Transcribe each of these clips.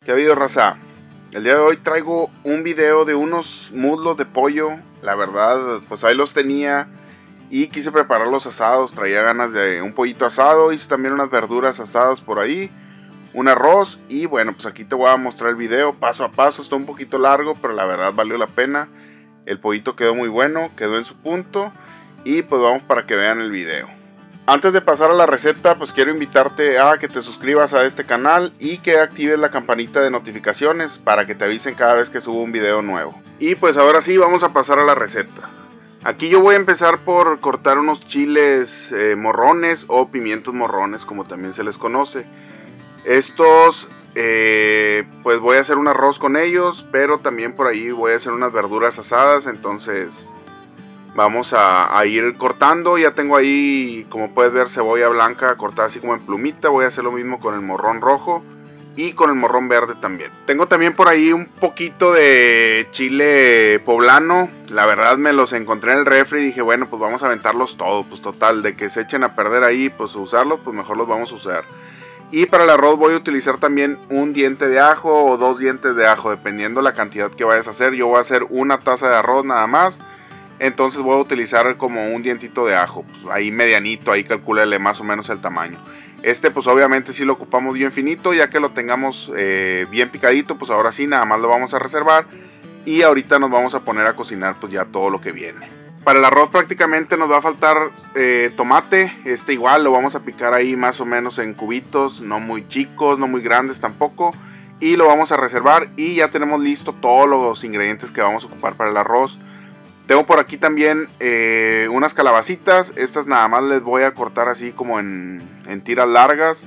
¿Qué ha habido, raza? El día de hoy traigo un video de unos muslos de pollo. La verdad, pues ahí los tenía y quise preparar los asados. Traía ganas de un pollito asado, hice también unas verduras asadas por ahí, un arroz y bueno, pues aquí te voy a mostrar el video paso a paso. Está un poquito largo, pero la verdad valió la pena. El pollito quedó muy bueno, quedó en su punto y pues vamos para que vean el video. Antes de pasar a la receta, pues quiero invitarte a que te suscribas a este canal y que actives la campanita de notificaciones para que te avisen cada vez que subo un video nuevo. Y pues ahora sí, vamos a pasar a la receta. Aquí yo voy a empezar por cortar unos chiles morrones o pimientos morrones, como también se les conoce. Estos, pues voy a hacer un arroz con ellos, pero también por ahí voy a hacer unas verduras asadas, entonces vamos a ir cortando. Ya tengo ahí, como puedes ver, cebolla blanca cortada así como en plumita. Voy a hacer lo mismo con el morrón rojo y con el morrón verde también. Tengo también por ahí un poquito de chile poblano. La verdad me los encontré en el refri y dije, bueno, pues vamos a aventarlos todos. Pues total, de que se echen a perder ahí, pues usarlos, pues mejor los vamos a usar. Y para el arroz voy a utilizar también un diente de ajo o 2 dientes de ajo, dependiendo la cantidad que vayas a hacer. Yo voy a hacer una taza de arroz nada más. Entonces voy a utilizar como un dientito de ajo, pues ahí medianito, ahí calcúlale más o menos el tamaño. Este pues obviamente sí lo ocupamos bien finito, ya que lo tengamos bien picadito, pues ahora sí nada más lo vamos a reservar. Y ahorita nos vamos a poner a cocinar pues ya todo lo que viene. Para el arroz prácticamente nos va a faltar tomate, este igual lo vamos a picar ahí más o menos en cubitos, no muy chicos, no muy grandes tampoco. Y lo vamos a reservar y ya tenemos listo todos los ingredientes que vamos a ocupar para el arroz. Tengo por aquí también unas calabacitas. Estas nada más les voy a cortar así como en tiras largas.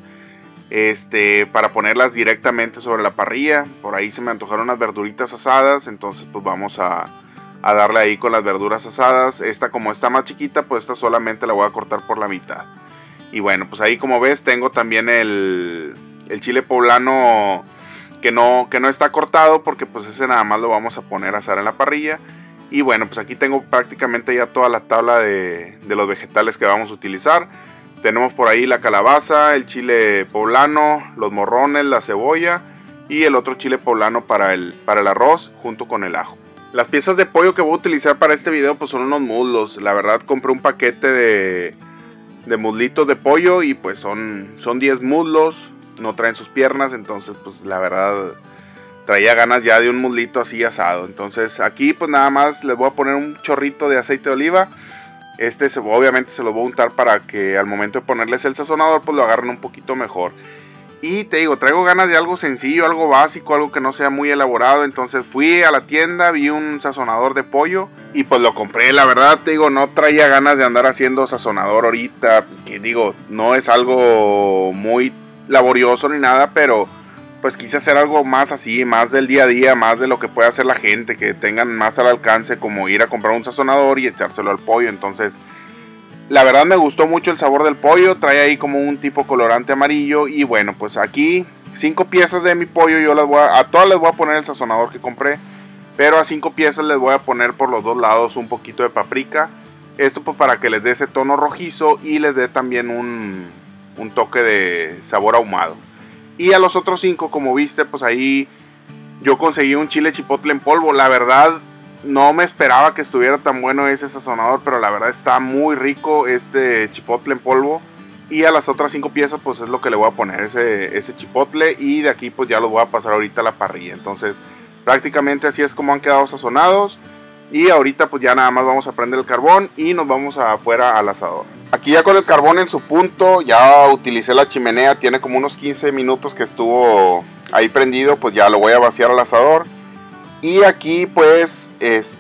Para ponerlas directamente sobre la parrilla. Por ahí se me antojaron unas verduritas asadas. Entonces pues vamos a darle ahí con las verduras asadas. Esta como está más chiquita, pues esta solamente la voy a cortar por la mitad. Y bueno, pues ahí como ves tengo también el chile poblano que no está cortado. Porque pues ese nada más lo vamos a poner a asar en la parrilla. Y bueno, pues aquí tengo prácticamente ya toda la tabla de los vegetales que vamos a utilizar. Tenemos por ahí la calabaza, el chile poblano, los morrones, la cebolla y el otro chile poblano para el arroz junto con el ajo. Las piezas de pollo que voy a utilizar para este video pues son unos muslos. La verdad compré un paquete de muslitos de pollo y pues son 10 muslos. No traen sus piernas, entonces pues la verdad traía ganas ya de un muslito así asado. Entonces aquí pues nada más les voy a poner un chorrito de aceite de oliva. Obviamente se lo voy a untar para que al momento de ponerles el sazonador pues lo agarren un poquito mejor. Y te digo, traigo ganas de algo sencillo, algo básico, algo que no sea muy elaborado. Entonces fui a la tienda, vi un sazonador de pollo y pues lo compré. La verdad te digo, no traía ganas de andar haciendo sazonador ahorita, que digo, no es algo muy laborioso ni nada, pero pues quise hacer algo más así, más del día a día, más de lo que puede hacer la gente, que tengan más al alcance, como ir a comprar un sazonador y echárselo al pollo. Entonces, la verdad me gustó mucho el sabor del pollo, trae ahí como un tipo colorante amarillo. Y bueno, pues aquí 5 piezas de mi pollo, yo a todas les voy a poner el sazonador que compré, pero a 5 piezas les voy a poner por los dos lados un poquito de paprika. Esto pues para que les dé ese tono rojizo y les dé también un toque de sabor ahumado. Y a los otros 5, como viste, pues ahí yo conseguí un chile chipotle en polvo. La verdad, no me esperaba que estuviera tan bueno ese sazonador, pero la verdad está muy rico este chipotle en polvo. Y a las otras 5 piezas, pues es lo que le voy a poner, ese chipotle. Y de aquí, pues ya los voy a pasar ahorita a la parrilla. Entonces, prácticamente así es como han quedado sazonados. Y ahorita pues ya nada más vamos a prender el carbón y nos vamos afuera al asador. Aquí ya con el carbón en su punto, ya utilicé la chimenea, tiene como unos 15 minutos que estuvo ahí prendido, pues ya lo voy a vaciar al asador. Y aquí pues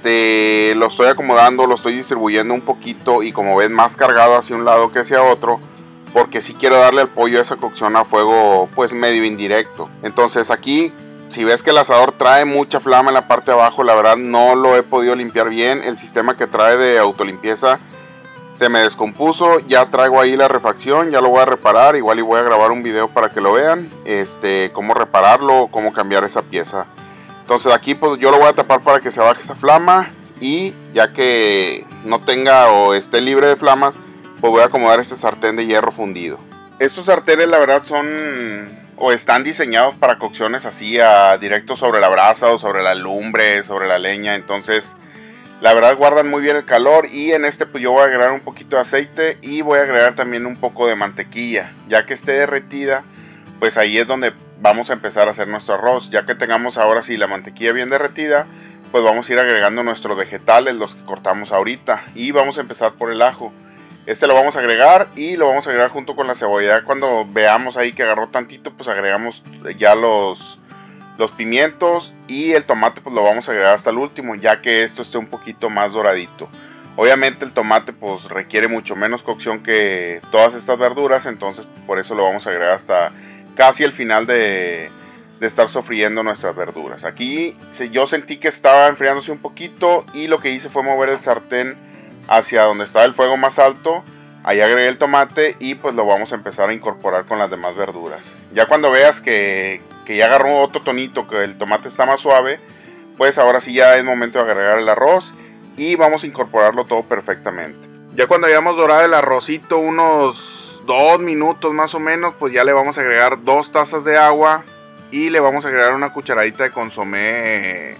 lo estoy acomodando, lo estoy distribuyendo un poquito y como ven más cargado hacia un lado que hacia otro. Porque sí quiero darle al pollo esa cocción a fuego pues medio indirecto. Entonces aquí, si ves que el asador trae mucha flama en la parte de abajo, la verdad no lo he podido limpiar bien. El sistema que trae de autolimpieza se me descompuso. Ya traigo ahí la refacción, ya lo voy a reparar. Igual y voy a grabar un video para que lo vean. Cómo repararlo, cómo cambiar esa pieza. Entonces aquí pues yo lo voy a tapar para que se baje esa flama. Y ya que no tenga o esté libre de flamas, pues voy a acomodar este sartén de hierro fundido. Estos sartenes la verdad son o están diseñados para cocciones así a directo sobre la brasa o sobre la lumbre, sobre la leña. Entonces la verdad guardan muy bien el calor. Y en este pues yo voy a agregar un poquito de aceite y voy a agregar también un poco de mantequilla. Ya que esté derretida, pues ahí es donde vamos a empezar a hacer nuestro arroz. Ya que tengamos ahora sí la mantequilla bien derretida, pues vamos a ir agregando nuestros vegetales, los que cortamos ahorita. Y vamos a empezar por el ajo. Este lo vamos a agregar y lo vamos a agregar junto con la cebolla. Ya cuando veamos ahí que agarró tantito, pues agregamos ya los pimientos, y el tomate pues lo vamos a agregar hasta el último, ya que esto esté un poquito más doradito. Obviamente el tomate pues requiere mucho menos cocción que todas estas verduras, entonces por eso lo vamos a agregar hasta casi el final de estar sofriendo nuestras verduras. Aquí yo sentí que estaba enfriándose un poquito y lo que hice fue mover el sartén hacia donde estaba el fuego más alto. Ahí agregué el tomate y pues lo vamos a empezar a incorporar con las demás verduras. Ya cuando veas que ya agarró otro tonito, que el tomate está más suave, pues ahora sí ya es momento de agregar el arroz y vamos a incorporarlo todo perfectamente. Ya cuando hayamos dorado el arrocito unos 2 minutos más o menos, pues ya le vamos a agregar 2 tazas de agua y le vamos a agregar una cucharadita de consomé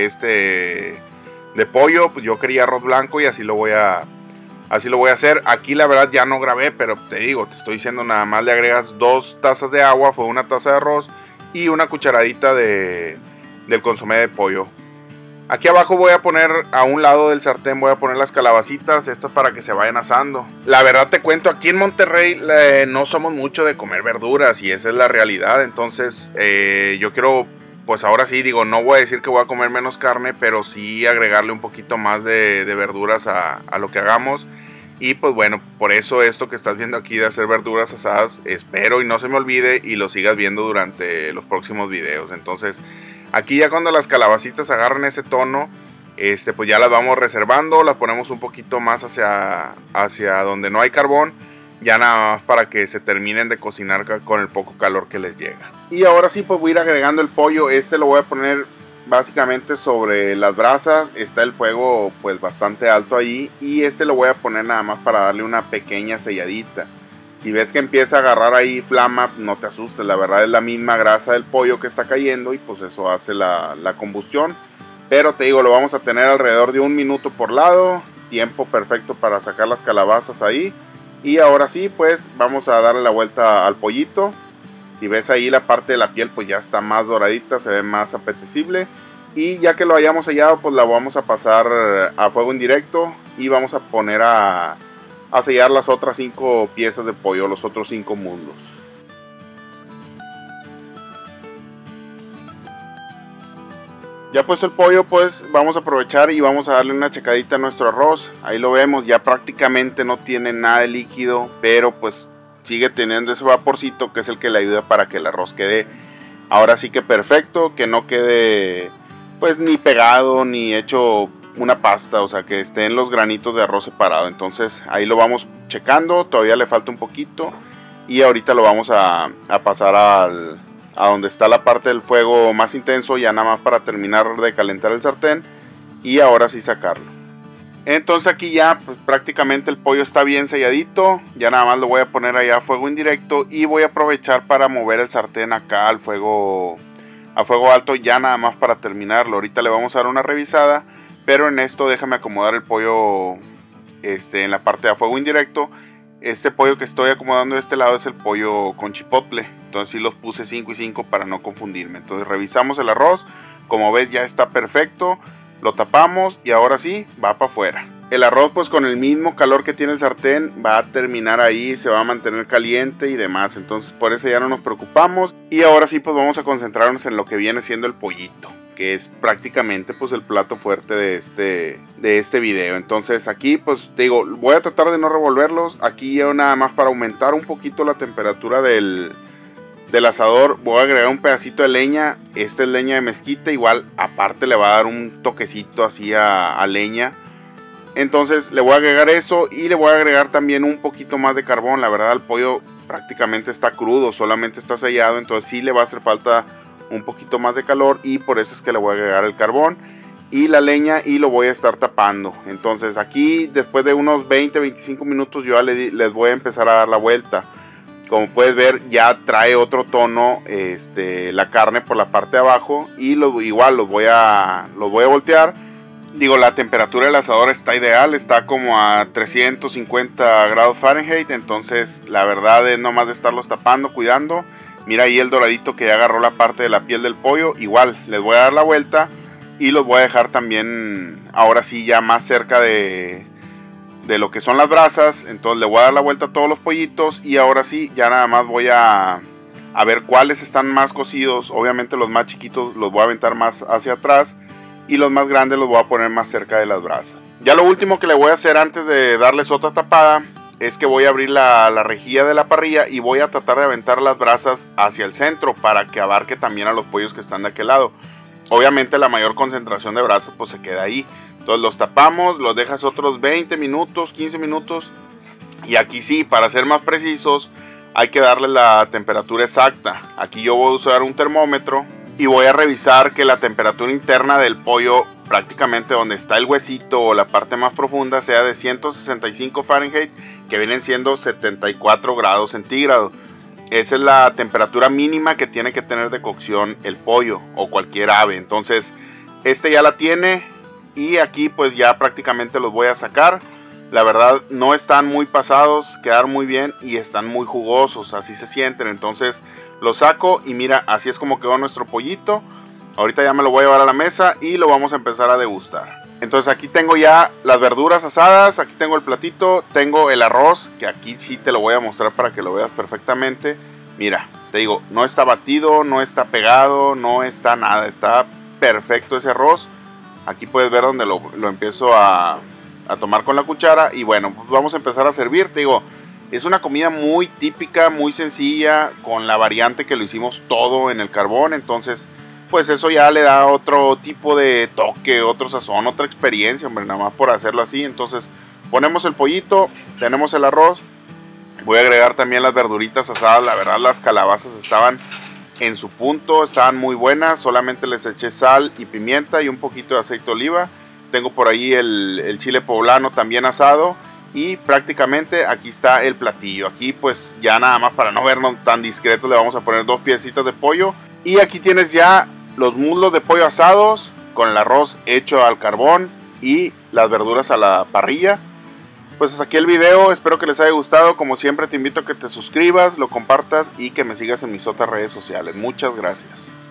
de pollo. Pues yo quería arroz blanco y así lo voy a hacer. Aquí la verdad ya no grabé, pero te estoy diciendo, nada más le agregas 2 tazas de agua, fue una taza de arroz y una cucharadita del consomé de pollo. Aquí abajo voy a poner, a un lado del sartén voy a poner las calabacitas, estas para que se vayan asando. La verdad te cuento, aquí en Monterrey no somos mucho de comer verduras y esa es la realidad. Entonces yo quiero, pues ahora sí digo, no voy a decir que voy a comer menos carne, pero sí agregarle un poquito más de verduras a lo que hagamos. Y pues bueno, por eso esto que estás viendo aquí de hacer verduras asadas, espero y no se me olvide y lo sigas viendo durante los próximos videos. Entonces aquí ya cuando las calabacitas agarren ese tono, pues ya las vamos reservando, las ponemos un poquito más hacia donde no hay carbón, ya nada más para que se terminen de cocinar con el poco calor que les llega. Y ahora sí pues voy a ir agregando el pollo. Lo voy a poner básicamente sobre las brasas. Está el fuego pues bastante alto ahí y lo voy a poner nada más para darle una pequeña selladita. Si ves que empieza a agarrar ahí flama, no te asustes, la verdad es la misma grasa del pollo que está cayendo y pues eso hace la combustión. Pero te digo, lo vamos a tener alrededor de 1 minuto por lado, tiempo perfecto para sacar las calabazas ahí. Y ahora sí pues vamos a darle la vuelta al pollito. Si ves ahí la parte de la piel pues ya está más doradita, se ve más apetecible. Y ya que lo hayamos sellado pues la vamos a pasar a fuego indirecto y vamos a poner a sellar las otras 5 piezas de pollo, los otros 5 muslos. Ya puesto el pollo pues vamos a aprovechar y vamos a darle una checadita a nuestro arroz. Ahí lo vemos, ya prácticamente no tiene nada de líquido, pero pues sigue teniendo ese vaporcito que es el que le ayuda para que el arroz quede ahora sí que perfecto, que no quede pues ni pegado ni hecho una pasta, o sea que estén los granitos de arroz separados. Entonces ahí lo vamos checando, todavía le falta un poquito y ahorita lo vamos a pasar a donde está la parte del fuego más intenso, ya nada más para terminar de calentar el sartén y ahora sí sacarlo. Entonces aquí ya pues, prácticamente el pollo está bien selladito, ya nada más lo voy a poner allá a fuego indirecto y voy a aprovechar para mover el sartén acá a fuego alto, ya nada más para terminarlo. Ahorita le vamos a dar una revisada, pero en esto déjame acomodar el pollo en la parte de a fuego indirecto. Este pollo que estoy acomodando de este lado es el pollo con chipotle, entonces sí los puse 5 y 5 para no confundirme. Entonces revisamos el arroz, como ves ya está perfecto. Lo tapamos y ahora sí va para afuera. El arroz pues con el mismo calor que tiene el sartén va a terminar ahí, se va a mantener caliente y demás. Entonces por eso ya no nos preocupamos. Y ahora sí pues vamos a concentrarnos en lo que viene siendo el pollito, que es prácticamente pues el plato fuerte de este video. Entonces aquí pues te digo, voy a tratar de no revolverlos. Aquí yo nada más para aumentar un poquito la temperatura del asador voy a agregar un pedacito de leña. Esta es leña de mezquite, igual aparte le va a dar un toquecito así a leña. Entonces le voy a agregar eso y le voy a agregar también un poquito más de carbón. La verdad el pollo prácticamente está crudo, solamente está sellado, entonces sí le va a hacer falta un poquito más de calor y por eso es que le voy a agregar el carbón y la leña y lo voy a estar tapando. Entonces aquí después de unos 20-25 minutos yo ya les voy a empezar a dar la vuelta. Como puedes ver, ya trae otro tono la carne por la parte de abajo. Y igual los voy a voltear. Digo, la temperatura del asador está ideal, está como a 350 grados Fahrenheit. Entonces la verdad es nomás de estarlos tapando, cuidando. Mira ahí el doradito que ya agarró la parte de la piel del pollo. Igual les voy a dar la vuelta y los voy a dejar también ahora sí ya más cerca de lo que son las brasas. Entonces le voy a dar la vuelta a todos los pollitos y ahora sí ya nada más voy a ver cuáles están más cocidos. Obviamente los más chiquitos los voy a aventar más hacia atrás y los más grandes los voy a poner más cerca de las brasas. Ya lo último que le voy a hacer antes de darles otra tapada es que voy a abrir la rejilla de la parrilla y voy a tratar de aventar las brasas hacia el centro para que abarque también a los pollos que están de aquel lado. Obviamente la mayor concentración de brasas pues se queda ahí. Entonces los tapamos, los dejas otros 20 minutos, 15 minutos. Y aquí sí, para ser más precisos, hay que darle la temperatura exacta. Aquí yo voy a usar un termómetro y voy a revisar que la temperatura interna del pollo, prácticamente donde está el huesito o la parte más profunda, sea de 165 Fahrenheit, que vienen siendo 74 grados centígrados. Esa es la temperatura mínima que tiene que tener de cocción el pollo o cualquier ave. Entonces ya la tiene y aquí pues ya prácticamente los voy a sacar. La verdad no están muy pasados, quedan muy bien y están muy jugosos, así se sienten. Entonces los saco y mira, así es como quedó nuestro pollito. Ahorita ya me lo voy a llevar a la mesa y lo vamos a empezar a degustar. Entonces aquí tengo ya las verduras asadas, aquí tengo el platito, tengo el arroz, que aquí sí te lo voy a mostrar para que lo veas perfectamente. Mira, te digo, no está batido, no está pegado, no está nada, está perfecto ese arroz. Aquí puedes ver donde lo empiezo a tomar con la cuchara y bueno, pues vamos a empezar a servir. Te digo, es una comida muy típica, muy sencilla, con la variante que lo hicimos todo en el carbón, entonces pues eso ya le da otro tipo de toque, otro sazón, otra experiencia, hombre, nada más por hacerlo así. Entonces ponemos el pollito, tenemos el arroz, voy a agregar también las verduritas asadas. La verdad las calabazas estaban en su punto, estaban muy buenas, solamente les eché sal y pimienta y un poquito de aceite de oliva. Tengo por ahí el chile poblano también asado y prácticamente aquí está el platillo. Aquí pues ya nada más para no vernos tan discretos le vamos a poner 2 piecitas de pollo y aquí tienes ya los muslos de pollo asados con el arroz hecho al carbón y las verduras a la parrilla. Pues hasta aquí el video, espero que les haya gustado. Como siempre te invito a que te suscribas, lo compartas y que me sigas en mis otras redes sociales. Muchas gracias.